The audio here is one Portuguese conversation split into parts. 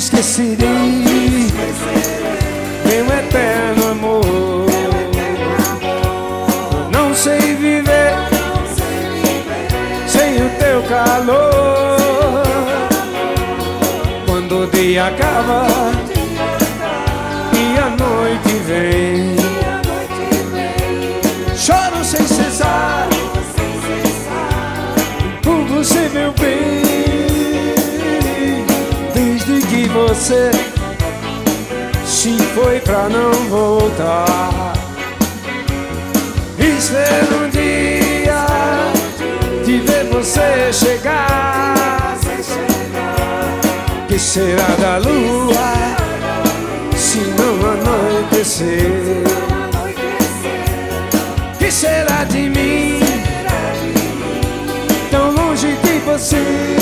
esquecerei meu eterno amor. Não sei viver sem o teu calor. Quando o dia acaba e a noite vem, choro sem cessar por você, meu bem. Desde que você se foi pra não voltar, espero um dia de ver você chegar. Que será da lua se não anoitecer? Que será de mim tão longe de você?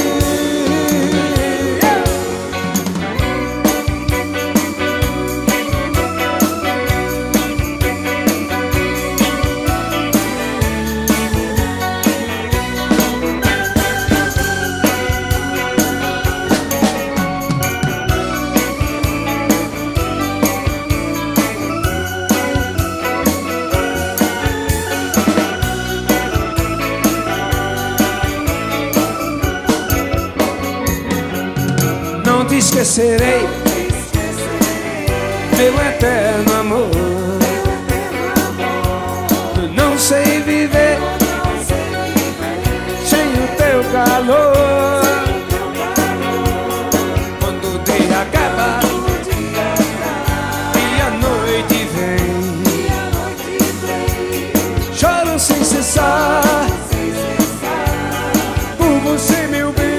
Não te esquecerei, meu eterno amor. Não sei viver sem o teu calor. Quando o dia acaba e a noite vem, choro sem cessar por você, meu bem.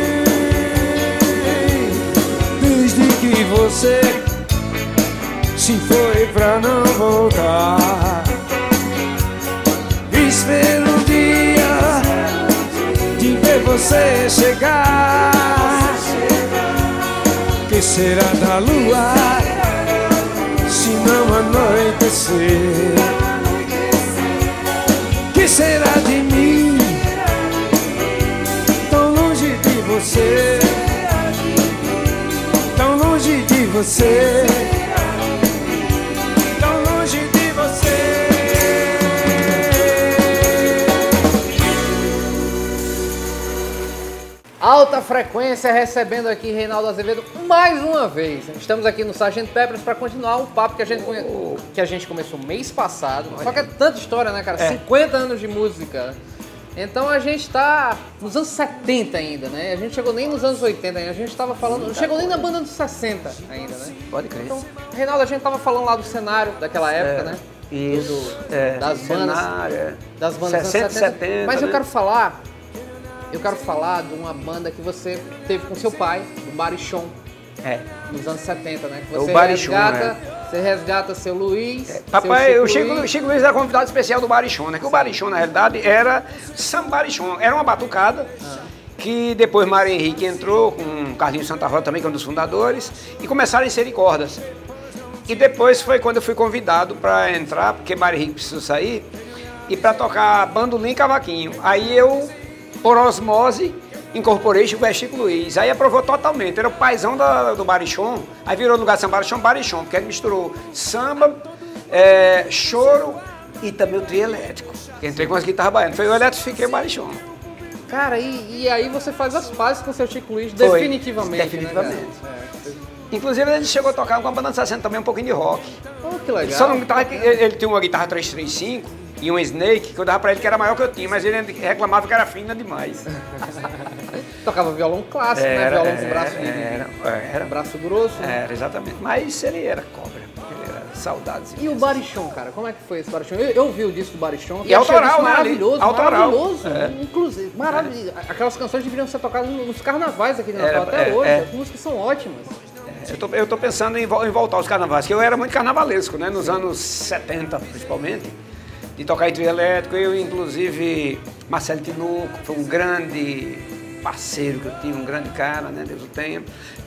Que você se foi pra não voltar, espero um dia de ver você chegar. Que será da lua se não anoitecer? Que será de mim tão longe de você? Tão longe de você, tão longe de você. Alta Frequência recebendo aqui Reinaldo Azevedo mais uma vez. Estamos aqui no Sgt. Pepper's para continuar um papo que a gente começou mês passado. Só que é tanta história, né, cara? 50 anos de música. Então a gente tá nos anos 70 ainda, né? A gente chegou nem nos anos 80 ainda, a gente tava falando, não chegou nem na banda dos 60 ainda, né? Pode crer. Então, Reinaldo, a gente tava falando lá do cenário daquela época, né? Isso, das bandas, cenário, das bandas 60, dos anos 70. 70, Mas eu né? quero falar de uma banda que você teve com seu pai, o Barichon, nos anos 70, né? Que você o Barichon, Você resgata seu Luiz. Papai, seu o Chico Luiz era convidado especial do Barichon, né? Que o Barichon, na realidade, era Samba Barichon. Era uma batucada que depois Mário Henrique entrou com o Carlinhos Santa Rosa também, que é um dos fundadores, e começaram a inserir cordas. E depois foi quando eu fui convidado para entrar, porque Mário Henrique precisou sair, e para tocar bandolim e cavaquinho. Aí eu, por osmose, incorporei Chico Luiz. Aí aprovou totalmente. Era o paizão do Barichon. Aí virou no lugar de Samba Barichon, porque ele misturou samba, choro e também o trio elétrico. Entrei com as guitarras baianas. Foi eu eletrifiquei o Barichon. Cara, e aí você faz as pazes com o seu Chico Luiz definitivamente. Definitivamente. Né, Inclusive ele chegou a tocar com a banda de 60 também um pouquinho de rock. Oh, que legal. Só não guitarra, ele tinha uma guitarra 335 e um Snake, que eu dava pra ele que era maior que eu tinha, mas ele reclamava que era fina demais. Tocava violão clássico, né? Violão com braço era braço grosso. Era, exatamente. Mas ele era cobra, ele era saudades. E o Barichon, cara, como é que foi esse Barichon? Eu vi o disco do Barichon. E autoral, né? Maravilhoso, Autoral. maravilhoso. Inclusive, maravilhoso. Aquelas canções deveriam ser tocadas nos carnavais aqui de Natal até hoje. As músicas são ótimas. Eu tô pensando em voltar aos carnavais, que eu era muito carnavalesco, né? Nos anos 70, principalmente, de tocar em trio elétrico. Eu, inclusive, Marcelo Tinoco, foi um grande parceiro que eu tinha, um grande cara, né? Deus o tenha.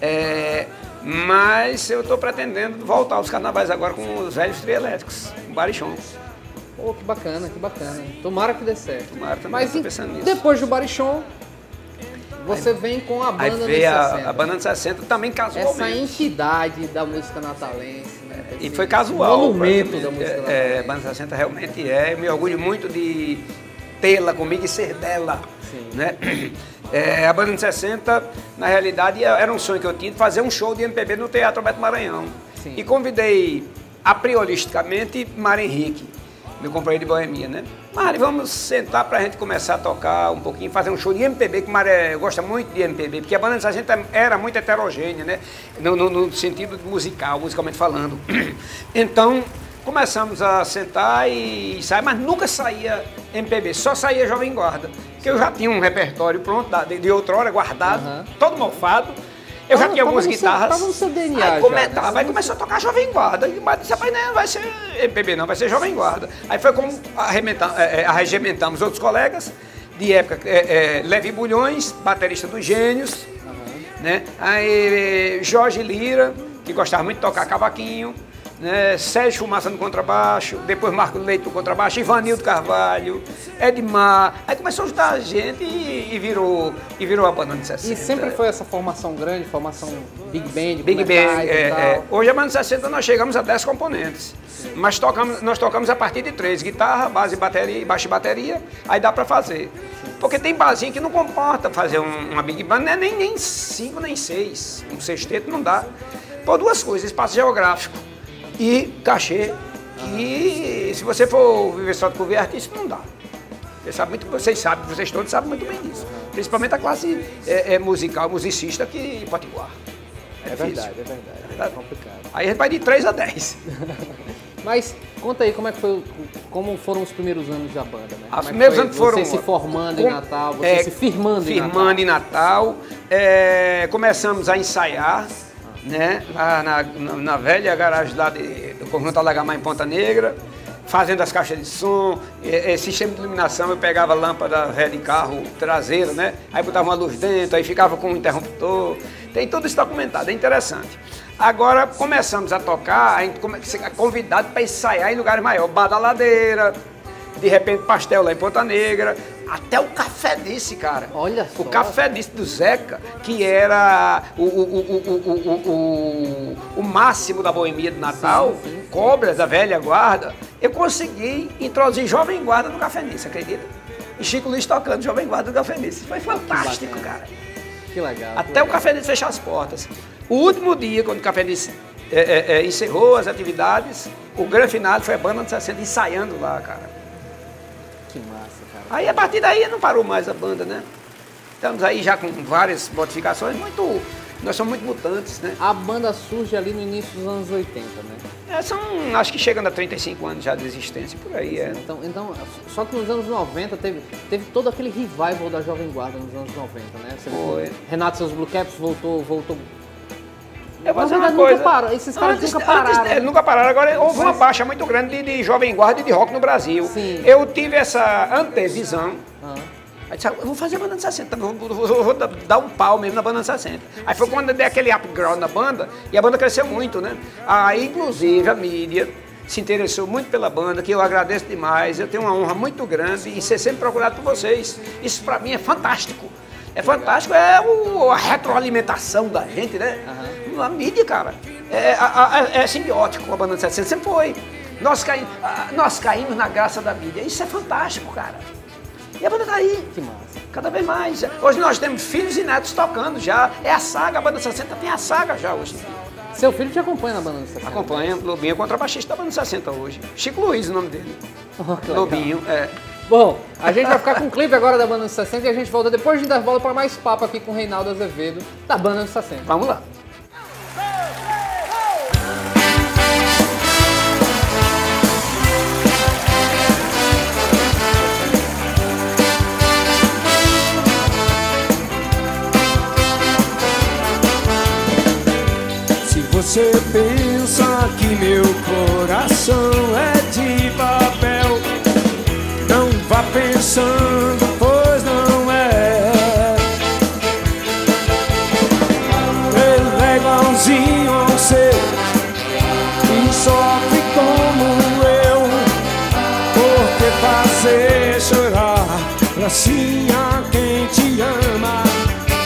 Mas eu tô pretendendo voltar aos carnavais agora com os velhos trio elétricos, com Barichon. Pô, que bacana, que bacana. Tomara que dê certo. Tomara também, mas tô pensando nisso. Depois do Barichon, você vem com a Aí banda dos veio 60. a banda dos 60 também casualmente. Essa entidade da música natalense, né? E foi casual. Monumento da música natalense. A banda 60 realmente é. Eu me orgulho muito de tê-la comigo e ser dela. Sim. Né? A banda de 60, na realidade, era um sonho que eu tinha de fazer um show de MPB no Teatro Alberto Maranhão. Sim. E convidei, a prioristicamente, Mário Henrique, meu companheiro de boemia, né? Mário, vamos sentar pra gente começar a tocar um pouquinho, fazer um show de MPB, que o Mário gosta muito de MPB, porque a banda de 60 era muito heterogênea, né? No sentido musical, musicalmente falando. Então, começamos a sentar e sair, mas nunca saía MPB, só saía Jovem Guarda. Porque eu já tinha um repertório pronto, de outrora, guardado, todo mofado. Eu já tinha algumas guitarras. Tava no seu DNA aí, já, aí começou a tocar Jovem Guarda. E disse, rapaz, não vai ser MPB não, vai ser Jovem Guarda. Aí foi como arregimentamos outros colegas, de época, Levi Bulhões, baterista dos Gênios, né? Aí Jorge Lira, que gostava muito de tocar cavaquinho, né? Sérgio Fumaça no contrabaixo, depois Marco Leite no contrabaixo, Ivanildo Carvalho, Edmar. Aí começou a ajudar a gente e virou a banda de 60. E sempre foi essa formação grande, formação Big Band, Big com metais Band, e tal. Hoje a banda de 60 nós chegamos a 10 componentes. Mas nós tocamos a partir de 3, guitarra, base, bateria, baixo e bateria, aí dá pra fazer. Porque tem barzinho que não comporta fazer uma Big Band, não é nem 5, nem 6. Um sexteto não dá. Por duas coisas, espaço geográfico e cachê, que se você for viver só de cover artista, não dá. Vocês todos sabem muito bem disso. Principalmente a classe musical, musicista que potiguar. É verdade. É complicado. Aí a gente vai de 3 a 10. Mas conta aí como foram os primeiros anos da banda, né? Os primeiros anos foram... Você se formando em Natal, você se firmando em Natal. Começamos a ensaiar, né? Na velha garagem lá do Conjunto Alagamar em Ponta Negra, fazendo as caixas de som, sistema de iluminação. Eu pegava a lâmpada velha de carro traseiro, né? Aí botava uma luz dentro, aí ficava com um interruptor. Tem tudo isso documentado, é interessante. Agora começamos a tocar, a gente é convidado para ensaiar em lugares maiores, Bar da Ladeira, de repente Pastel lá em Ponta Negra, até o Café Disse, cara. Olha só. O Café Disse do Zeca, que era o máximo da boemia de Natal, sim. Cobras da velha guarda, eu consegui introduzir Jovem Guarda no Café Disse, acredita? E Chico Luiz tocando Jovem Guarda no Café Disse. Foi fantástico, cara. Que legal. Até o Café Disse fechar as portas. O último dia, quando o Café Disse encerrou as atividades, o grande final foi a banda de 60 ensaiando lá, cara. Que massa, cara. Aí a partir daí não parou mais a banda, né? Estamos aí já com várias modificações, nós somos muito mutantes, né? A banda surge ali no início dos anos 80, né? Acho que chegando a 35 anos já de existência, por aí, Então, só que nos anos 90 teve todo aquele revival da Jovem Guarda nos anos 90, né? Foi. Renato e seus Blue Caps voltou. Eu vou dizer uma coisa. Esses caras nunca pararam. Nunca pararam. Agora houve uma baixa muito grande de Jovem Guarda e de rock no Brasil. Sim. Eu tive essa antevisão. Aí disse, eu vou fazer a banda de 60, vou dar um pau mesmo na banda de 60. Aí foi quando eu dei aquele upgrade na banda e a banda cresceu muito, né? Aí, inclusive, a mídia se interessou muito pela banda, que eu agradeço demais. Eu tenho uma honra muito grande em ser sempre procurado por vocês. Isso pra mim é fantástico. É fantástico, a retroalimentação da gente, né? A mídia, cara, é simbiótico com a banda de 60, sempre foi. Nós caímos na graça da mídia, isso é fantástico, cara. E a banda tá aí. Que massa. Cada vez mais. Hoje nós temos filhos e netos tocando já. É a saga, a banda 60 tem a saga já hoje. Seu filho te acompanha na banda 60? Acompanha, Lobinho, contrabaixista da banda 60 hoje. Chico Luiz, o nome dele. Lobinho, Bom, a gente vai ficar com um clipe agora da banda 60 e a gente volta depois de dar bola para mais papo aqui com o Reinaldo Azevedo, da banda 60. Vamos lá. Você pensa que meu coração é de papel? Não vá pensando, pois não é. Ele é igualzinho ao seu e sofre como eu. Por que fazer chorar assim a quem te ama?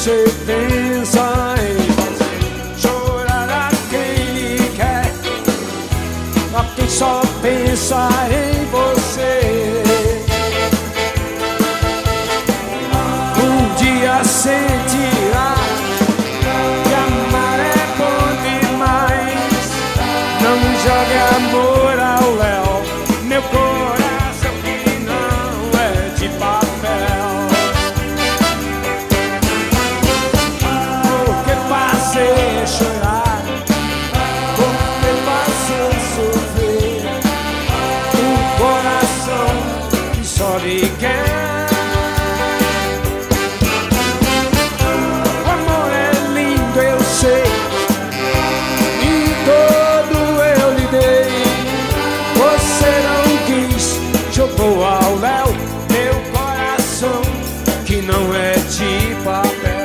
você pensa em fazer chorar a quem lhe quer, a quem só pensa em você. Um dia sentirá que amar é bom demais. Não jogue amor ao léu, meu coração que não é de papel. Por que fazer chorar? Por que fazer sofrer um coração que só lhe quer? O amor é lindo, eu sei, e todo eu lhe dei. Você não quis, jogou ao léu meu coração que não é de papel.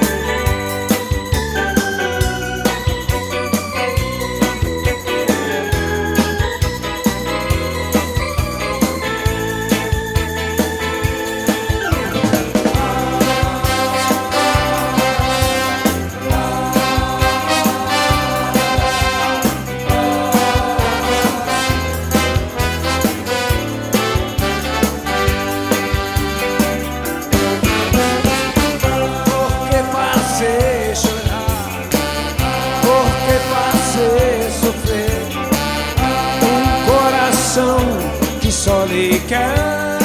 Por que fazer chorar? Por que fazer sofrer um coração que só lhe quer?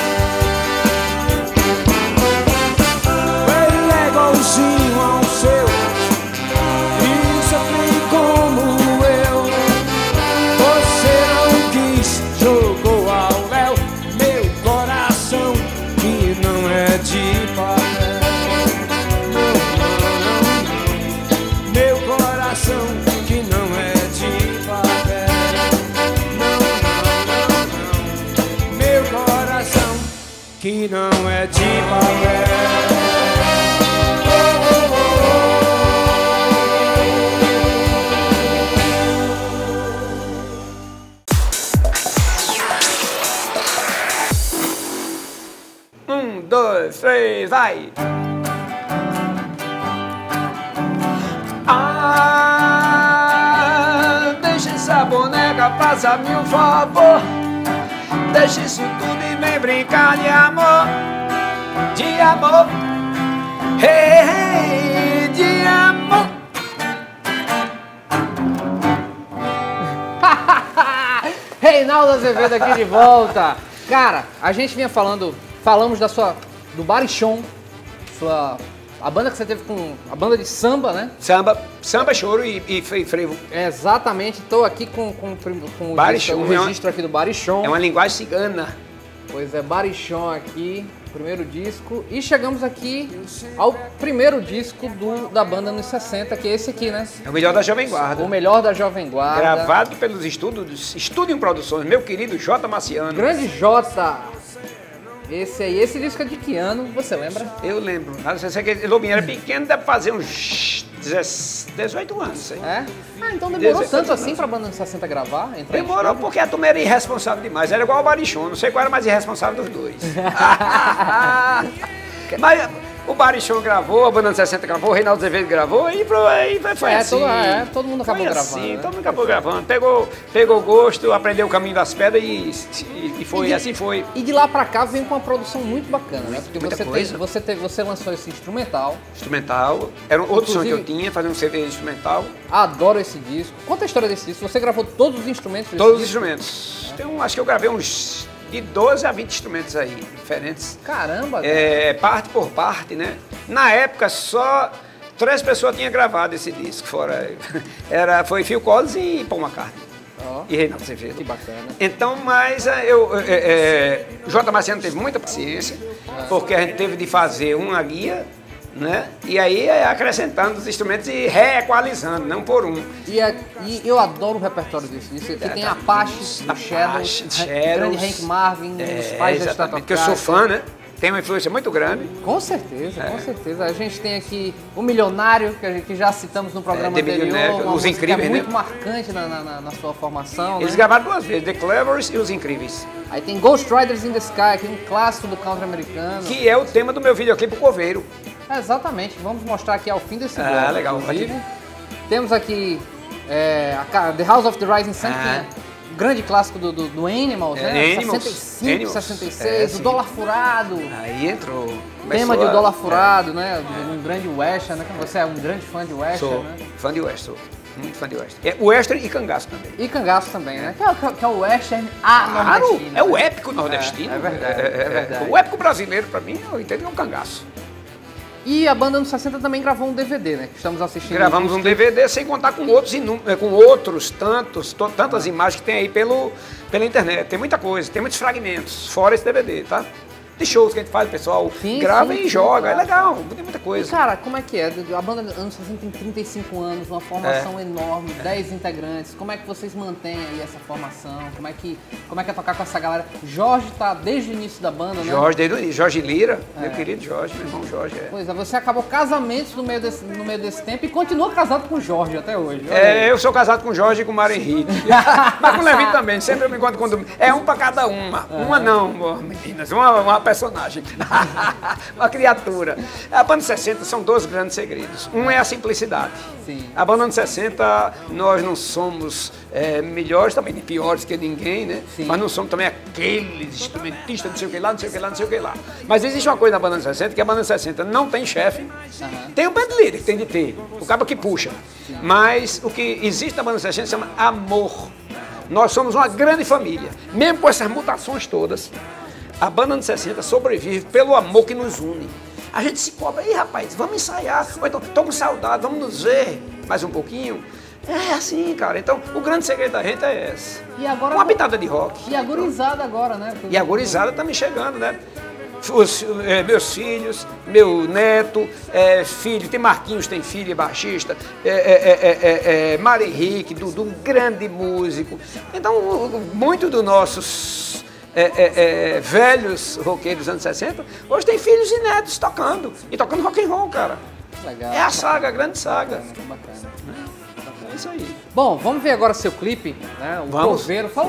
Ele é igualzinho ao seu e sofre como eu. Você não quis, jogou ao léu meu coração que não é de papel. Meu coração que não é de papel. Não. Meu coração que não é de papel. Um, dois, três, vai! Deixa essa boneca, faça-me um favor. Deixa isso tudo e vem brincar de amor. De amor. Hey, hey, de amor. Reinaldo Azevedo aqui de volta. Cara, a gente vinha falamos do Barichon, a banda que você teve com a banda de samba, né? Samba, choro e frevo. Exatamente, estou aqui com o registro aqui do Barichon. É uma linguagem cigana. Pois é, Barichon aqui, primeiro disco. E chegamos aqui ao primeiro disco da banda nos 60, que é esse aqui, né? É o melhor da Jovem Guarda. O melhor da Jovem Guarda. Gravado pelos Estúdio Produções, meu querido J. Marciano. Grande J. Esse disco é de que ano, você lembra? Eu lembro. Você sabe que Lobinho era pequeno, deve fazer uns 18 anos. Hein? É? Ah, então demorou tanto assim pra banda nos 60 gravar? Demorou porque a turma era irresponsável demais. Era igual o Barichon, não sei qual era mais irresponsável dos dois. Mas o Barichon gravou, a banda dos 60 gravou, o Reinaldo Azevedo gravou e foi assim. Todo mundo acabou gravando. Assim, né? Todo mundo acabou gravando. Pegou gosto, aprendeu o caminho das pedras e foi, assim foi. E de lá pra cá vem com uma produção muito bacana, né? Porque Muita você lançou esse instrumental. Instrumental. Era outro som que eu tinha, fazer um CD instrumental. Adoro esse disco. Conta a história desse disco. Você gravou todos os instrumentos? Todos os instrumentos. Acho que eu gravei uns de 12 a 20 instrumentos aí, diferentes. Caramba! Parte por parte, né? Na época, só 3 pessoas tinham gravado esse disco, foi Phil Collins e Paul McCartney. Oh, e Reinaldo Azevedo. Que bacana. Então, mas o J. Marciano teve muita paciência, porque a gente teve de fazer uma guia, né? E aí acrescentando os instrumentos e reequalizando, não por um. E eu adoro o repertório disso. Aqui tem Apache, do Shadow, grande Hank Marvin, os pais da Statocaster. Porque eu sou fã, né? tem uma influência muito grande. Com certeza, com certeza. A gente tem aqui o Milionário, que já citamos no programa anterior. Os Incríveis, muito marcante na sua formação. Eles né? gravaram 2 vezes, The Clevers e Os Incríveis. Aí tem Ghost Riders in the Sky, que é um clássico do country americano. Que é o tema do meu videoclipe, O Coveiro. Exatamente, vamos mostrar aqui ao fim desse bloco. Ah, legal. Inclusive. Temos aqui The House of the Rising Sun, que é um grande clássico do Animals, né? Animals. 65, Animals. 66, o Dólar Furado. Aí entrou. Tema de O Dólar Furado, né? Um grande western, né? Você é um grande fã de western, Sou né? fã de western, sou. Muito fã de western. É western e cangaço também. E cangaço também, né? Que é o western nordestino. É o épico nordestino. É verdade, é verdade. O épico brasileiro, pra mim, eu entendo que é um cangaço. E a banda nos 60 também gravou um DVD, né? Que estamos assistindo. Gravamos um DVD sem contar com outros tantas imagens que tem aí pela internet. Tem muita coisa, tem muitos fragmentos, fora esse DVD, tá? De shows que a gente faz, o pessoal grava e joga, é legal, tem muita coisa. E cara, como é que é? A banda anos 60 tem 35 anos, uma formação enorme, 10 integrantes. Como é que vocês mantêm aí essa formação? Como é que é tocar com essa galera? Jorge tá desde o início da banda, né? Jorge, desde o início. Jorge Lira, meu querido Jorge, meu irmão Jorge. Pois é, você acabou casamentos no meio desse tempo e continua casado com o Jorge até hoje. Eu sou casado com o Jorge e com o Mário Henrique. Mas com o Levi também, sempre eu me encontro quando... É um pra cada uma. Uma não, meninas, uma personagem. Uma criatura. A banda 60 são 2 grandes segredos. Um é a simplicidade. Sim. A banda 60, nós não somos melhores, também nem piores que ninguém, né? Sim. Mas não somos também aqueles instrumentistas, não sei o que lá, não sei o que lá, não sei o que lá. Mas existe uma coisa na banda 60, que a banda 60 não tem chefe. Tem o band leader, que tem de ter, o cara que puxa. Sim. Mas o que existe na banda 60 se chama amor. Nós somos uma grande família. Mesmo com essas mutações todas, a banda de 60 sobrevive pelo amor que nos une. A gente se cobra, aí rapaz, vamos ensaiar, ou então, tô com saudade, vamos nos ver mais um pouquinho. É assim, cara, então o grande segredo da gente é esse. E agora, uma pitada de rock. E a gurizada agora, né? E a gurizada tá me chegando, né? Meus filhos, meu neto, filho, tem Marquinhos, tem filho, baixista, Mário Henrique, Dudu, um grande músico. Então, muito dos nossos velhos roqueiros dos anos 60, hoje tem filhos e netos tocando, e tocando rock and roll, cara. Legal. É a saga, a grande saga. Bacana. É isso aí. Bom, vamos ver agora seu clipe, né? O Coveiro. Fala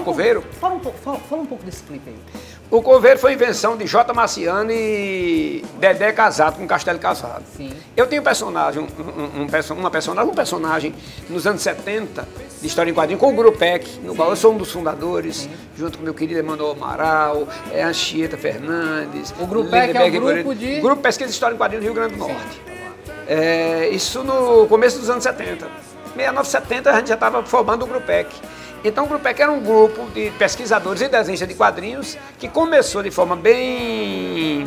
um pouco desse clipe aí. O Coveiro foi invenção de J. Marciano e Dedé Casado com Castelo Casado. Sim. Eu tenho um personagem, um personagem nos anos 70, de história em quadrinho, com o Grupo PEC, no qual eu sou um dos fundadores, junto com meu querido Emanuel Amaral, Anchieta Fernandes. O Grupo PEC é o grupo de... Grupo Pesquisa de História em Quadrinho do Rio Grande do Norte. Isso no começo dos anos 70. 69, 70 a gente já estava formando o Grupo PEC. Então o Grupo PEC era um grupo de pesquisadores e desenhistas de quadrinhos que começou de forma bem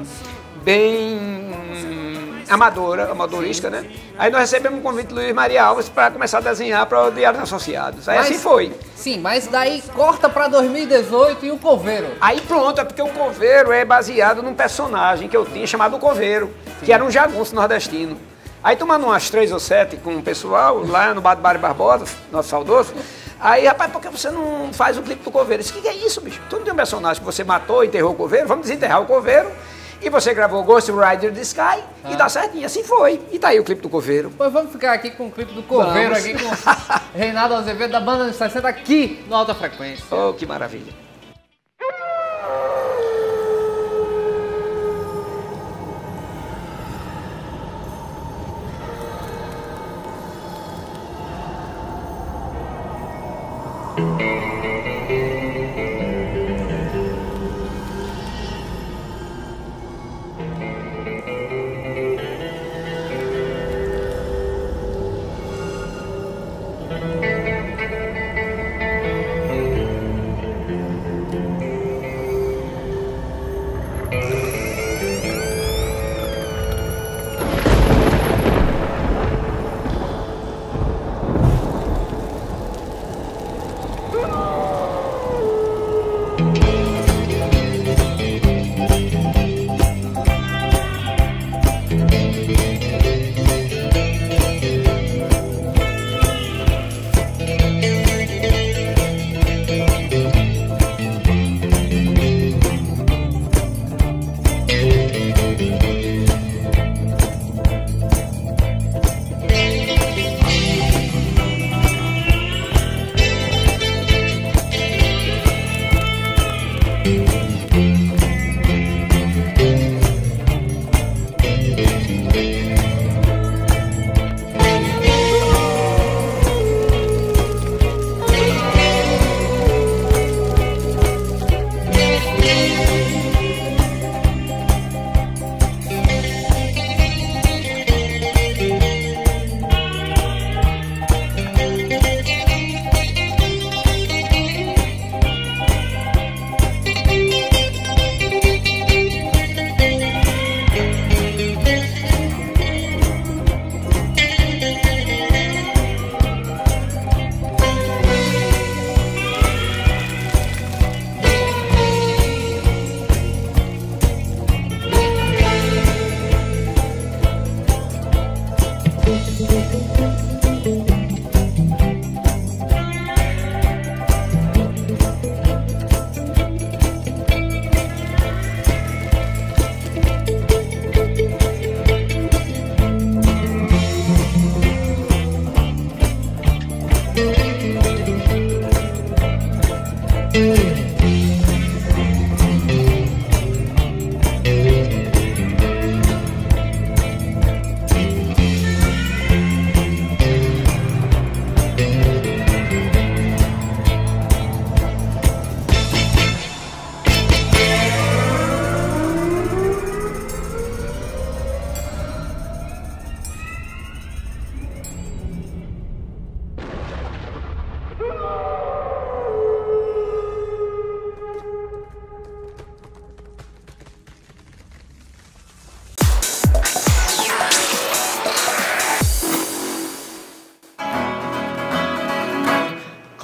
amadorística, né? Aí nós recebemos um convite do Luiz Maria Alves para começar a desenhar para o Diário dos Associados. Aí assim foi. Sim, mas daí corta para 2018 e o Coveiro. Aí pronto, é porque o Coveiro é baseado num personagem que eu tinha chamado Coveiro, que era um jagunço nordestino. Aí tomando umas 3 ou 7 com o pessoal, lá no Bar do Mário Barbosa, nosso saudoso, aí, rapaz, por que você não faz o clipe do Coveiro? Eu disse, que é isso, bicho? Tu não tem um personagem que você matou e enterrou o Coveiro? Vamos desenterrar o Coveiro. E você gravou Ghost Rider in the Sky e dá certinho. Assim foi. E tá aí o clipe do Coveiro. Pois vamos ficar aqui com o clipe do Coveiro, aqui com Reinaldo Azevedo, da banda dos 60, aqui no Alta Frequência. Oh, que maravilha.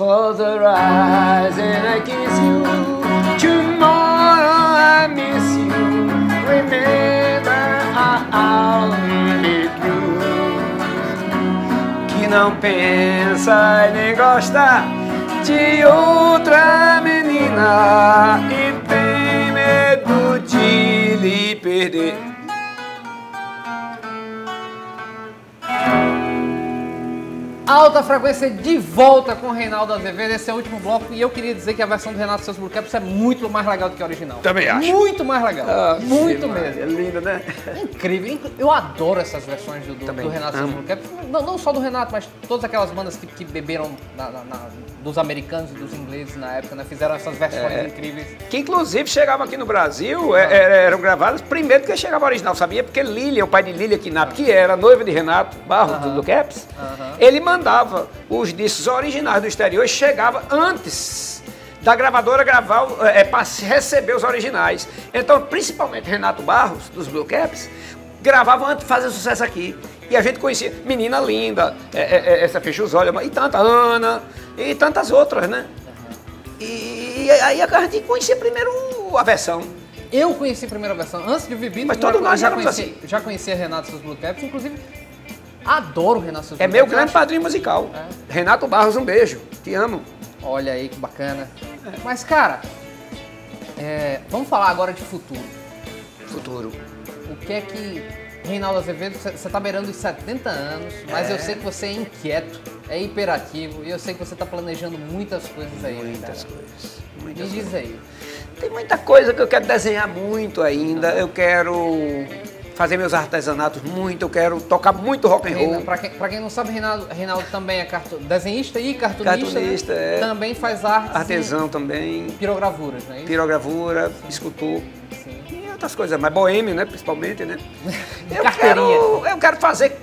Close your eyes and I kiss you. Tomorrow I miss you. Remember I'll be true. Que não pensa e nem gosta de outra menina e tem medo de lhe perder. Alta Frequência de volta com o Reinaldo Azevedo. Esse é o último bloco e eu queria dizer que a versão do Renato e seus Blue Caps é muito mais legal do que a original. Também acho. Muito mais legal. Muito sim, mesmo. É lindo, né? Incrível. Eu adoro essas versões do Renato e seus amo. Blue Caps. Não só do Renato, mas todas aquelas bandas que beberam dos americanos e dos ingleses na época, né? Fizeram essas versões incríveis. Que inclusive chegavam aqui no Brasil, eram gravadas primeiro que chegava o original, sabia? Porque Lilian, o pai de Lilian Knapp, que era noiva de Renato Barros, do Blue Caps, ele mandava os discos originais do exterior e chegava antes da gravadora gravar, para receber os originais. Então, principalmente Renato Barros, dos Blue Caps, gravavam antes de fazer sucesso aqui. E a gente conhecia Menina Linda, essa Fecha os Olhos, e tanta Ana, e tantas outras, né? E aí a gente conhecia primeiro a versão. Eu conheci a primeira versão, antes de Vivi, mas todos nós éramos assim. Já conhecia Renato e seus Blue Caps, inclusive adoro o Renato e seus É Blue meu Caps. grande padrinho musical. Renato Barros, um beijo, te amo. Olha aí que bacana. Mas, cara, vamos falar agora de futuro. Futuro. O que é que... Reinaldo Azevedo, você tá beirando os 70 anos, mas eu sei que você é inquieto, é hiperativo, e eu sei que você tá planejando muitas coisas aí. Muitas coisas. Me diz aí. Tem muita coisa que eu quero desenhar muito ainda, eu quero fazer meus artesanatos muito, eu quero tocar muito rock and roll. Pra quem não sabe, Reinaldo também é desenhista e cartunista, né? Também faz arte. Artesão também. Pirogravuras, não é isso? Pirogravura, escultor. Sim. E outras coisas, mas boêmio, né, principalmente, né? Eu quero fazer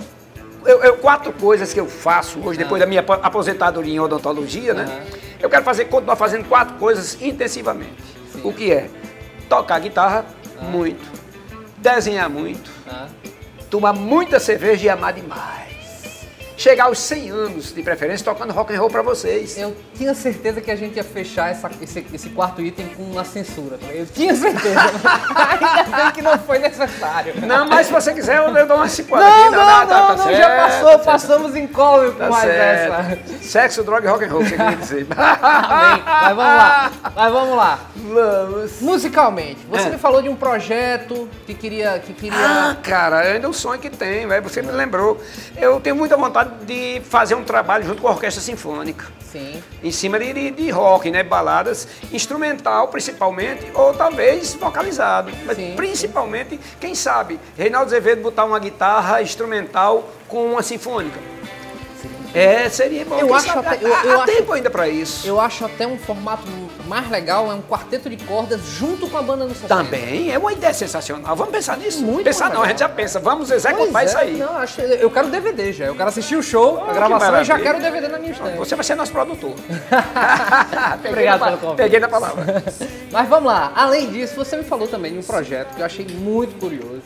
4 coisas que eu faço hoje, depois da minha aposentadoria em odontologia, né? Eu quero continuar fazendo 4 coisas intensivamente. Sim. O que é? Tocar guitarra, muito. Desenhar muito. Tomar muita cerveja e amar demais. Chegar aos 100 anos, de preferência, tocando rock and roll pra vocês. Eu tinha certeza que a gente ia fechar esse quarto item com uma censura. Eu tinha certeza. Ainda bem que não foi necessário. Não, mas se você quiser, eu dou uma cipuada aqui. Não, já passamos em incólume com mais essa. Sexo, droga e rock and roll, você queria dizer. Amém. Mas vamos lá. Vamos. Musicalmente, você me falou de um projeto que queria... Ah, cara, ainda é um sonho que tem, velho. Você me lembrou. Eu tenho muita vontade de fazer um trabalho junto com a Orquestra Sinfônica. Sim. Em cima de rock, né? Baladas, instrumental principalmente, ou talvez vocalizado. Mas principalmente, quem sabe, Reinaldo Azevedo botar uma guitarra instrumental com uma sinfônica. Seria bom. Eu acho há tempo ainda pra isso. Eu acho até um formato mais legal, é um quarteto de cordas junto com a banda no 60. Também, é uma ideia sensacional. Vamos pensar nisso? Muito pensar não, a gente já pensa. Vamos executar isso aí. Não, eu quero DVD já. Eu quero assistir o show, a gravação e já quero DVD na minha estante. Você vai ser nosso produtor. Obrigado pelo convite. Peguei na palavra. Mas vamos lá. Além disso, você me falou também de um projeto que eu achei muito curioso.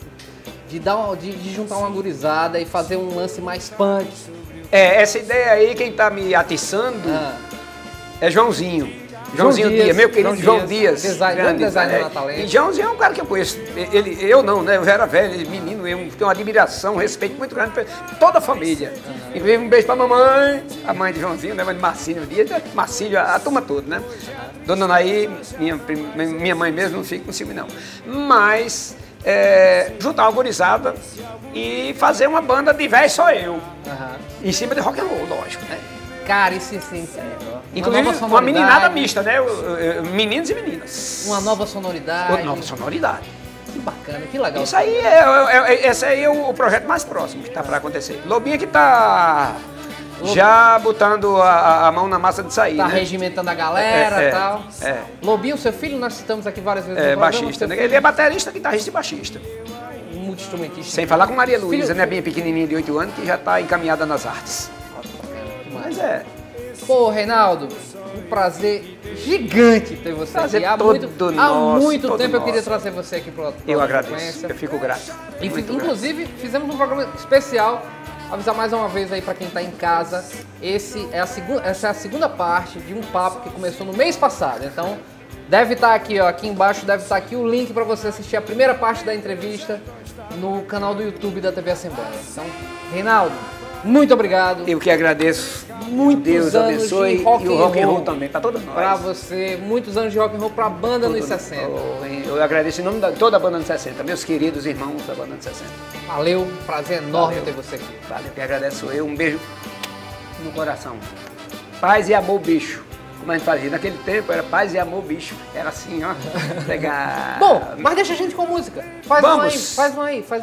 De juntar uma gurizada e fazer um lance mais punk. Essa ideia aí, quem tá me atiçando é Joãozinho. Joãozinho Dias, meu querido João Dias. Designer natalente. E Joãozinho é um cara que eu conheço. Eu não, né? Eu já era velho, menino, eu tenho uma admiração, um respeito muito grande por toda a família. Inclusive um beijo pra mamãe, a mãe de Joãozinho, né? Mãe de Marcílio Dias, Marcílio, a turma toda, né? Dona Naí, minha mãe mesmo, não fica com ciúme não. Mas... juntar uma gurizada e fazer uma banda de véi só eu. Em cima de rock and roll, lógico, né? Cara, isso sim. Inclusive uma meninada mista, né? Meninos e meninas. Uma nova sonoridade. Uma nova sonoridade. Que bacana, que legal. Isso aí esse aí é o projeto mais próximo que tá para acontecer. Lobinha que tá já botando a mão na massa de sair, tá né? Regimentando a galera e tal. Lobinho, seu filho, nós citamos aqui várias vezes no programa. Baixista, né? Ele é baterista, guitarrista e baixista. Multi-instrumentista. Sem falar com Maria Luísa, né? Bem pequenininha de 8 anos, que já tá encaminhada nas artes. Mas Pô, Reinaldo, um prazer gigante ter você prazer aqui. Há muito tempo eu queria trazer você aqui pro Eu agradeço, eu fico grato. Inclusive, fizemos um programa especial Avisar mais uma vez aí para quem tá em casa, essa é a segunda parte de um papo que começou no mês passado. Então, deve estar aqui, ó, aqui embaixo deve estar aqui o link para você assistir a primeira parte da entrevista no canal do YouTube da TV Assembleia. Então, Reinaldo, muito obrigado. Eu que agradeço. Muito Deus abençoe. E o rock and roll também, para todos nós. Para você, muitos anos de rock and roll para a banda nos 60. Eu agradeço em nome de toda a banda nos 60, meus queridos irmãos da banda nos 60. Valeu, prazer enorme ter você aqui. Valeu, que agradeço eu. Um beijo no coração. Paz e amor, bicho. Como a gente fazia naquele tempo, era paz e amor, bicho. Era assim, ó. Legal. Bom, mas deixa a gente com música. Vamos. Faz uma aí.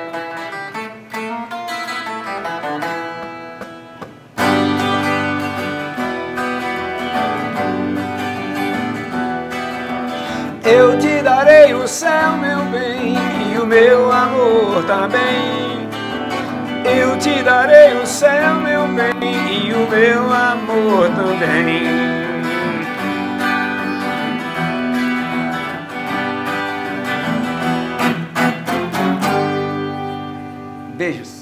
Eu te darei o céu, meu bem, e o meu amor também. Eu te darei o céu, meu bem, e o meu amor também. Beijos.